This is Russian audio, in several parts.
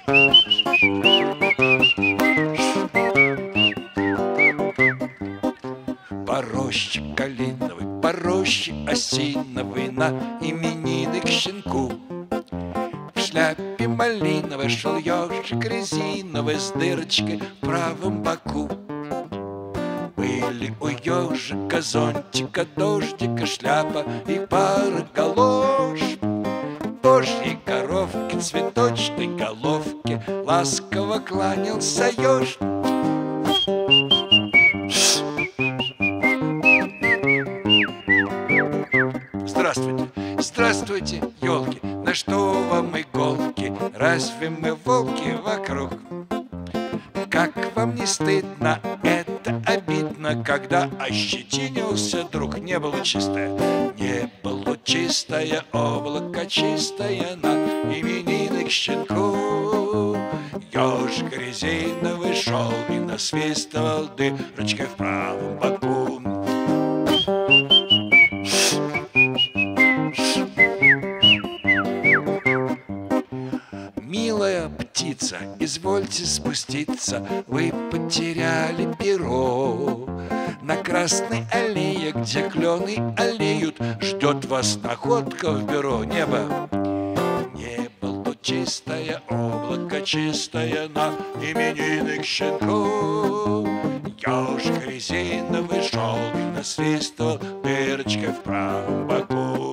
По роще калиновой, по роще осиновой на именины к щенку. В шляпе малиновой шел ежик резиновый с дырочкой в правом боку. Были у ежика зонтика, дождика, шляпа и пара галош. Божьей коровке, цветочной головке ласково кланялся еж. Здравствуйте, здравствуйте, елки, на что вам иголки? Разве мы волки вокруг? Как вам не стыдно, это обидно, когда ощетинился друг. Небо лучистое, небо лучистое, облако чистое на именины к щенку. Ежик резиновый шел и насвистывал дырочкой в правом боку. Милая птица, извольте спуститься, вы потеряли перо. На красной аллее, где клены аллеют, ждет вас находка в бюро. Небо, небо лучистое, облако чистое на именины к щенку. Ежик резиновый шел и насвистывал дырочкой в правом боку.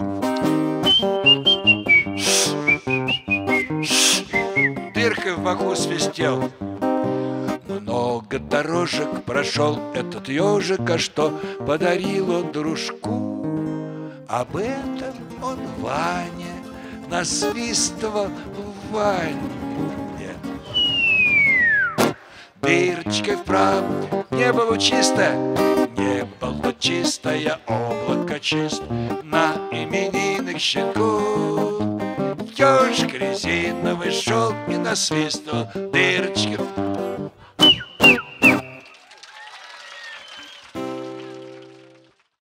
Дыркой в боку свистел. Много дорожек прошел этот ежик, а что подарил он дружку? Об этом он Ване насвистывал Ване. Дырочкой вправо, небо лучистое, небо лучистое, облако чист на именины к щенку. Ежик резиновый шел и насвистывал дырочки